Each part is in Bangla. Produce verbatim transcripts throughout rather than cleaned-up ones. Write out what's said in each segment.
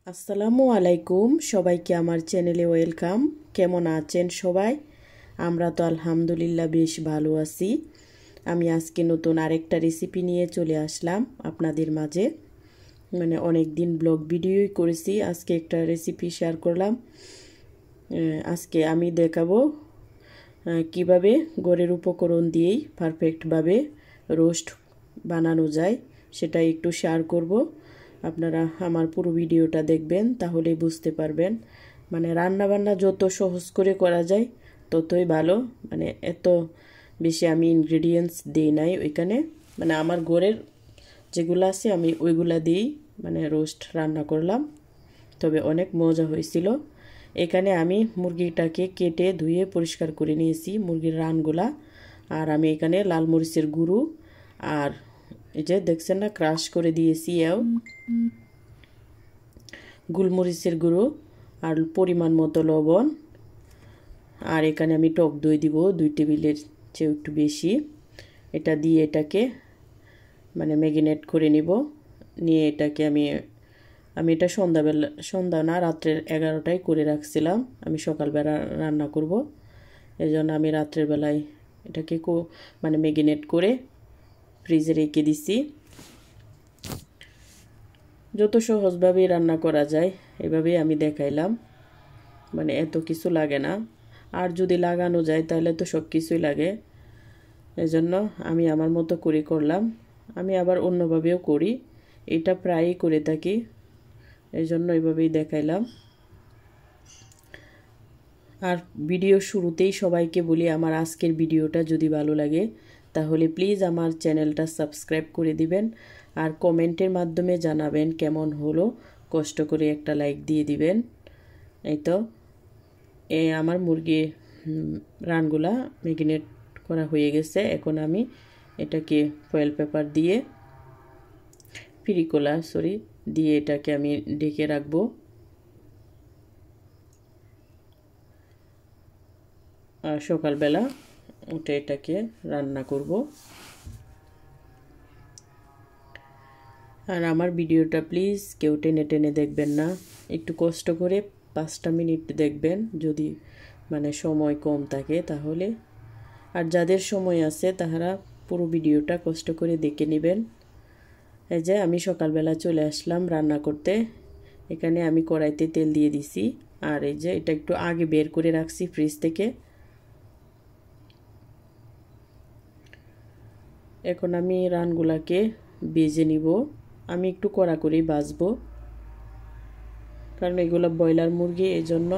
আসসালামু আলাইকুম সবাইকে আমার চ্যানেলে ওয়েলকাম। কেমন আছেন সবাই? আমরা তো আলহামদুলিল্লাহ বেশ ভালো আছি। আমি আজকে নতুন আরেকটা রেসিপি নিয়ে চলে আসলাম আপনাদের মাঝে। মানে অনেক দিন ব্লগ ভিডিওই করেছি, আজকে একটা রেসিপি শেয়ার করলাম। আজকে আমি দেখাবো কিভাবে ঘরের উপকরণ দিয়েই পারফেক্টভাবে রোস্ট বানানো যায়, সেটা একটু শেয়ার করব। আপনারা আমার পুরো ভিডিওটা দেখবেন, তাহলেই বুঝতে পারবেন। মানে রান্না বান্না যত সহজ করে করা যায় ততই ভালো। মানে এত বেশি আমি ইনগ্রেডিয়েন্টস দিই নাই ওইখানে, মানে আমার ঘরের যেগুলো আছে আমি ওইগুলা দিয়েই মানে রোস্ট রান্না করলাম, তবে অনেক মজা হয়েছিল। এখানে আমি মুরগিটাকে কেটে ধুয়ে পরিষ্কার করে নিয়েছি, মুরগির রানগুলা। আর আমি এখানে লাল মরিচের গুঁড়ো আর এই যে দেখছেন না ক্রাশ করে দিয়েছি এও গোলমরিচের গুঁড়ো আর পরিমাণ মতো লবণ। আর এখানে আমি টক দই দিব দুই টেবিলের চেয়ে একটু বেশি। এটা দিয়ে এটাকে মানে ম্যারিনেট করে নিব। নিয়ে এটাকে আমি আমি এটা সন্ধ্যাবেলা সন্ধ্যা না রাত্রের এগারোটায় করে রাখছিলাম, আমি সকালবেলা রান্না করব। এই জন্য আমি রাত্রের বেলায় এটাকে মানে ম্যারিনেট করে ফ্রিজে রেখে দিছি। যত সহজভাবেই রান্না করা যায় এভাবেই আমি দেখাইলাম, মানে এত কিছু লাগে না। আর যদি লাগানো যায় তাহলে তো সব কিছুই লাগে। এজন্য আমি আমার মতো করে করলাম। আমি আবার অন্যভাবেও করি, এটা প্রায়ই করে থাকি, এই জন্য এইভাবেই দেখাইলাম। আর ভিডিও শুরুতেই সবাইকে বলি, আমার আজকের ভিডিওটা যদি ভালো লাগে তাহলে প্লিজ আমার চ্যানেলটা সাবস্ক্রাইব করে দিবেন। আর কমেন্টের মাধ্যমে জানাবেন কেমন হলো, কষ্ট করে একটা লাইক দিয়ে দিবেন। এই তো এই আমার মুরগি রানগুলা ম্যারিনেট করা হয়ে গেছে। এখন আমি এটাকে ফয়েল পেপার দিয়ে ফিরিকোলা সরি দিয়ে এটাকে আমি ঢেকে রাখবো। আর সকালবেলা উঠে এটাকে রান্না করব। আর আমার ভিডিওটা প্লিজ কেউ টেনে টেনে দেখবেন না, একটু কষ্ট করে পাঁচটা মিনিট দেখবেন যদি মানে সময় কম থাকে তাহলে। আর যাদের সময় আছে তাহারা পুরো ভিডিওটা কষ্ট করে দেখে নেবেন। এই যে আমি সকালবেলা চলে আসলাম রান্না করতে। এখানে আমি কড়াইতে তেল দিয়ে দিছি, আর এই যে এটা একটু আগে বের করে রাখছি ফ্রিজ থেকে। এখন আমি রানগুলাকে ভেজে নিব। আমি একটু কড়া করে ভাজবো, কারণ এগুলো ব্রয়লার মুরগি, এই জন্য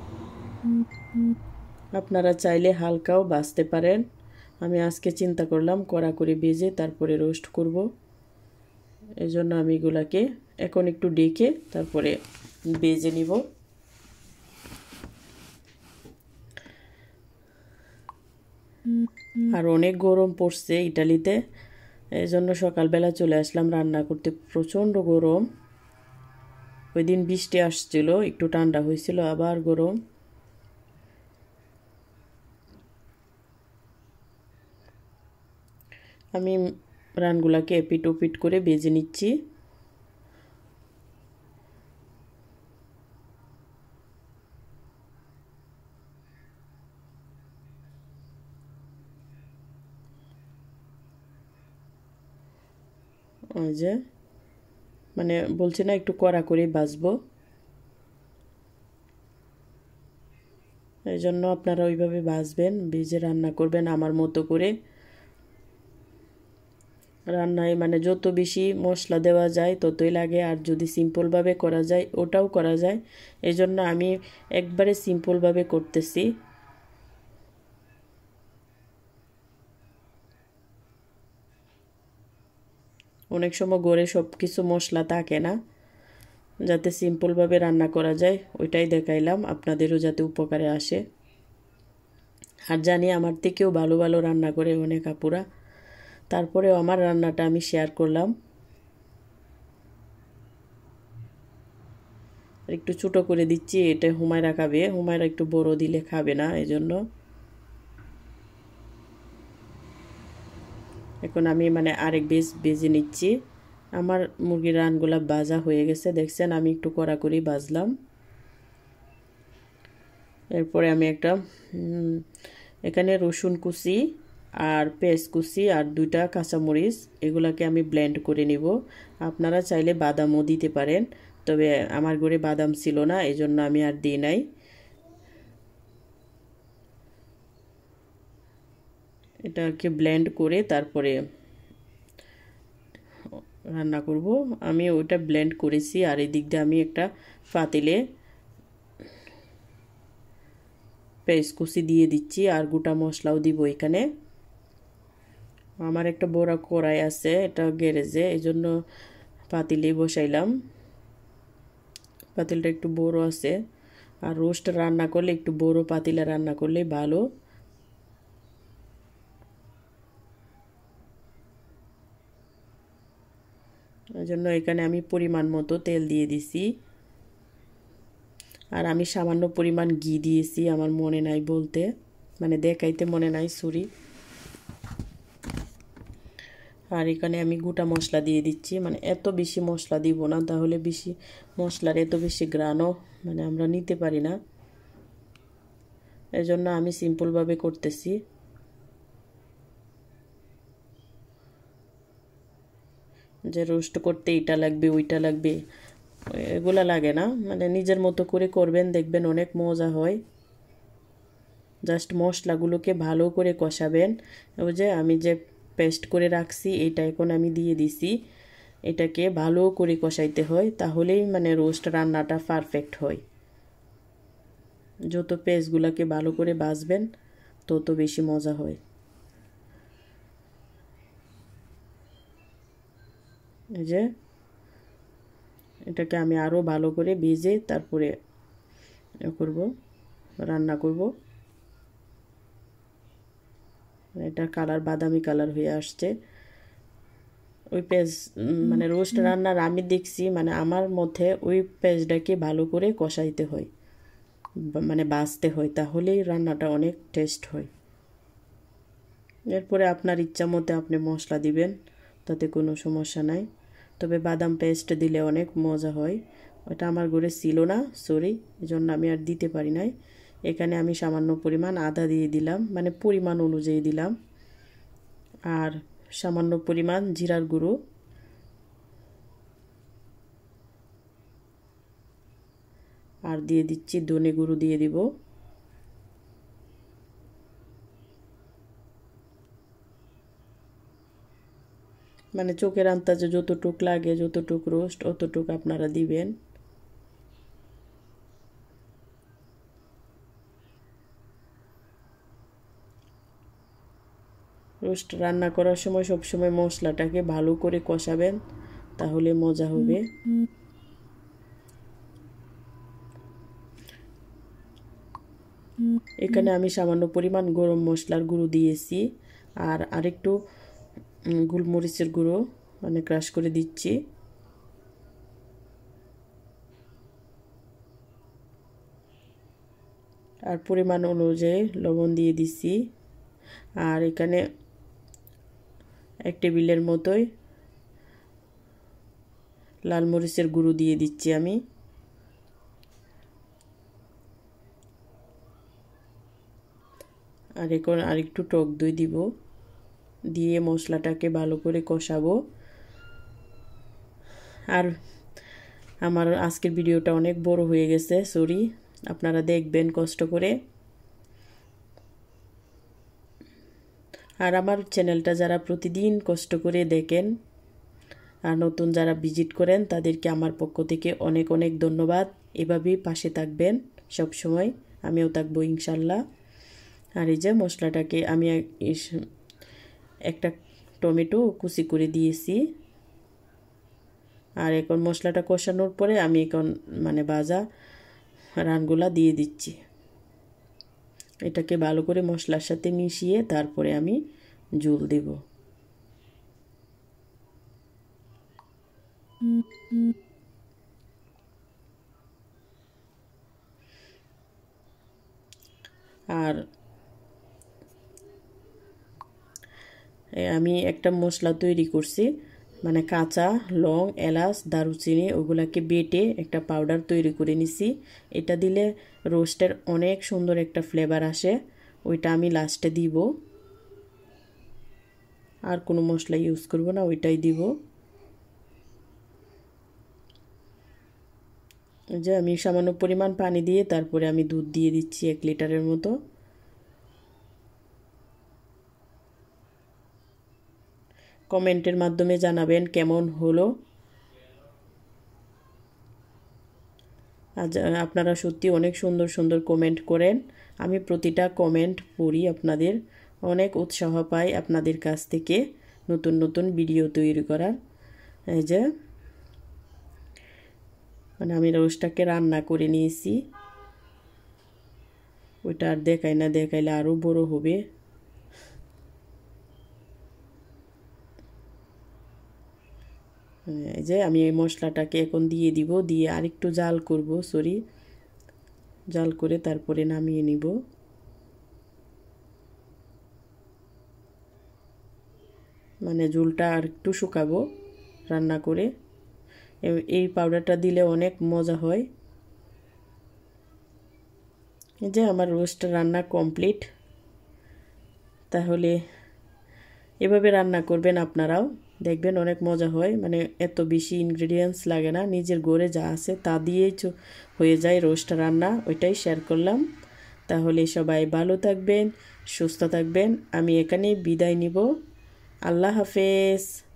আপনারা চাইলে হালকাও ভাজতে পারেন। আমি আজকে চিন্তা করলাম কড়া করে ভেজে তারপরে রোস্ট করব, এই জন্য আমি এগুলাকে এখন একটু ডেকে তারপরে ভেজে নিব। আর অনেক গরম পড়ছে ইটালিতে, এই জন্য সকালবেলা চলে আসলাম রান্না করতে। প্রচণ্ড গরম, ওই দিন বৃষ্টি আসছিল, একটু ঠান্ডা হয়েছিল, আবার গরম। আমি রানগুলাকে এপিট ওপিট করে ভেজে নিচ্ছি। ওই যে মানে বলছি না একটু কড়া করে ভাজবো, এই জন্য আপনারা ওইভাবে ভাজবেন, ভেজে রান্না করবেন আমার মতো করে। রান্নায় মানে যত বেশি মশলা দেওয়া যায় ততই লাগে, আর যদি সিম্পলভাবে করা যায় ওটাও করা যায়। এই জন্য আমি একবারে সিম্পলভাবে করতেছি। অনেক সময় ঘরে সব কিছু মশলা থাকে না, যাতে সিম্পলভাবে রান্না করা যায় ওইটাই দেখাইলাম, আপনাদেরও যাতে উপকারে আসে। আর জানি আমার থেকেও ভালো ভালো রান্না করে অনেক আপুরা, তারপরেও আমার রান্নাটা আমি শেয়ার করলাম। একটু ছোটো করে দিচ্ছি, এটা হুমায়রা খাবে, হুমায়রা একটু বড় দিলে খাবে না, এই জন্য। এখন আমি মানে আরেক বেজ ভেজে নিচ্ছি। আমার মুরগির রানগুলা ভাজা হয়ে গেছে, দেখছেন আমি একটু কড়া করে ভাজলাম। এরপরে আমি একটা এখানে রসুন কুচি আর পেঁয়াজ কুচি আর দুইটা কাঁচামরিচ এগুলাকে আমি ব্লেন্ড করে নিব। আপনারা চাইলে বাদামও দিতে পারেন, তবে আমার ঘরে বাদাম ছিল না, এই জন্য আমি আর দিই নাই। এটাকে ব্লেন্ড করে তারপরে রান্না করব। আমি ওইটা ব্লেন্ড করেছি, আর এই দিক দিয়ে আমি একটা পাতিলে পেঁয়াজ কুচি দিয়ে দিচ্ছি আর গোটা মশলাও দিব এখানে। আমার একটা বড় কড়াই আছে, এটা গ্যারেজে, এই জন্য পাতিলে বসাইলাম। পাতিলটা একটু বড় আছে, আর রোস্ট রান্না করলে একটু বড় পাতিলে রান্না করলে ভালো। এই জন্য এখানে আমি পরিমাণ মতো তেল দিয়ে দিছি, আর আমি সামান্য পরিমাণ ঘি দিয়েছি, আমার মনে নাই বলতে, মানে দেখাইতে মনে নাই, সরি। আর এখানে আমি গোটা মশলা দিয়ে দিচ্ছি, মানে এত বেশি মশলা দিব না, তাহলে বেশি মশলার এত বেশি ঘ্রাণও মানে আমরা নিতে পারি না, এই জন্য আমি সিম্পলভাবে করতেছি। যে রোস্ট করতে এটা লাগবে ওইটা লাগবে এগুলা লাগে না, মানে নিজের মতো করে করবেন, দেখবেন অনেক মজা হয়। জাস্ট মশলাগুলোকে ভালো করে কষাবেন। ওই যে আমি যে পেস্ট করে রাখছি এটা এখন আমি দিয়ে দিছি, এটাকে ভালো করে কষাইতে হয়, তাহলেই মানে রোস্ট রান্নাটা পারফেক্ট হয়। যত পেস্টগুলোকে ভালো করে ভাজবেন তত বেশি মজা হয়। এই যে এটাকে আমি আরও ভালো করে ভেজে তারপরে করব, রান্না করব। এটা কালার বাদামি কালার হয়ে আসছে। ওই পেঁয়াজ মানে রোস্ট রান্নার আমি দেখছি, মানে আমার মধ্যে ওই পেঁয়াজটাকে ভালো করে কষাইতে হয়, মানে ভাজতে হয়, তাহলেই রান্নাটা অনেক টেস্ট হয়। এরপরে আপনার ইচ্ছা মতো আপনি মশলা দিবেন, তাতে কোনো সমস্যা নাই, তবে বাদাম পেস্ট দিলে অনেক মজা হয়। ওটা আমার ঘরে ছিল না, সরি, এই জন্য আমি আর দিতে পারি নাই। এখানে আমি সামান্য পরিমাণ আদা দিয়ে দিলাম, মানে পরিমাণ অনুযায়ী দিলাম, আর সামান্য পরিমাণ জিরার গুঁড়ো, আর দিয়ে দিচ্ছি ধনে গুঁড়ো দিয়ে দিব। মানে চোখের আন্দাজে যতটুক লাগে, যতটুক রোস্ট অতটুক আপনারা দিবেন। রোস্ট রান্না করার সময় সবসময় মশলাটাকে ভালো করে কষাবেন, তাহলে মজা হবে। এখানে আমি সামান্য পরিমাণ গরম মশলার গুঁড়ো দিয়েছি, আর আরেকটু গোলমরিচের গুঁড়ো মানে ক্রাশ করে দিচ্ছি। আর পরিমাণ অনুযায়ী লবণ দিয়ে দিচ্ছি, আর এখানে এক টেবিলের মতোই লাল মরিচের গুঁড়ো দিয়ে দিচ্ছি আমি। আর এখন আরেকটু টক দই দিব, দিয়ে মশলাটাকে ভালো করে কষাবো। আর আমার আজকের ভিডিওটা অনেক বড় হয়ে গেছে, সরি, আপনারা দেখবেন কষ্ট করে। আর আমার চ্যানেলটা যারা প্রতিদিন কষ্ট করে দেখেন আর নতুন যারা ভিজিট করেন তাদেরকে আমার পক্ষ থেকে অনেক অনেক ধন্যবাদ। এভাবেই পাশে থাকবেন সব সময়, আমিও থাকবো ইনশাল্লাহ। আর এই যে মশলাটাকে আমি একটা টমেটো কুচি করে দিয়েছি, আর এখন মশলাটা কষানোর পরে আমি এখন মানে ভাজা রানগুলা দিয়ে দিচ্ছি। এটাকে ভালো করে মশলার সাথে মিশিয়ে তারপরে আমি ঝোল দেব। আর আমি একটা মশলা তৈরি করছি, মানে কাঁচা লং এলাচ দারুচিনি ওগুলাকে বেটে একটা পাউডার তৈরি করে নিছি। এটা দিলে রোস্টের অনেক সুন্দর একটা ফ্লেভার আসে, ওইটা আমি লাস্টে দিব। আর কোনো মশলা ইউজ করব না, ওইটাই দিব। যে আমি সামান্য পরিমাণ পানি দিয়ে তারপরে আমি দুধ দিয়ে দিচ্ছি এক লিটারের মতো। কমেন্টের মাধ্যমে জানাবেন কেমন হলো। আজ আপনারা সত্যি অনেক সুন্দর সুন্দর কমেন্ট করেন, আমি প্রতিটা কমেন্ট পড়ি, আপনাদের অনেক উৎসাহ পাই আপনাদের কাছ থেকে নতুন নতুন ভিডিও তৈরি করার। এই যে মানে আমি রোস্টটাকে রান্না করে নিয়েছি, ওইটা আর দেখাই না, দেখাইলে আরও বড় হবে। এই যে আমি এই মশলাটাকে এখন দিয়ে দিব, দিয়ে আরেকটু জাল করব, সরি জাল করে তারপরে নামিয়ে নিব। মানে ঝোলটা আর একটু শুকাবো রান্না করে। এই পাউডারটা দিলে অনেক মজা হয়। এই যে আমার রোস্ট রান্না কমপ্লিট। তাহলে এভাবে রান্না করবেন আপনারাও, দেখবেন অনেক মজা হয়। মানে এত বেশি ইনগ্রেডিয়েন্টস লাগে না, নিজের ঘরে যা আছে তা দিয়েই হয়ে যায় রোস্ট রান্না। ওইটাই শেয়ার করলাম। তাহলে সবাই ভালো থাকবেন, সুস্থ থাকবেন। আমি এখানেই বিদায় নিব। আল্লাহ হাফেজ।